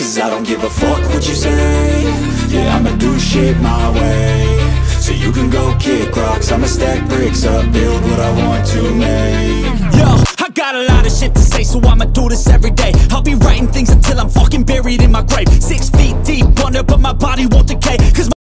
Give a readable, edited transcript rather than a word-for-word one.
'cause I don't give a fuck what you say. Yeah, I'ma do shit my way. So you can go kick rocks, I'ma stack bricks up, build what I want to make. Yo, I got a lot of shit to say, so I'ma do this every day. I'll be writing things until I'm fucking buried in my grave. 6 feet deep under, but my body won't decay, 'cause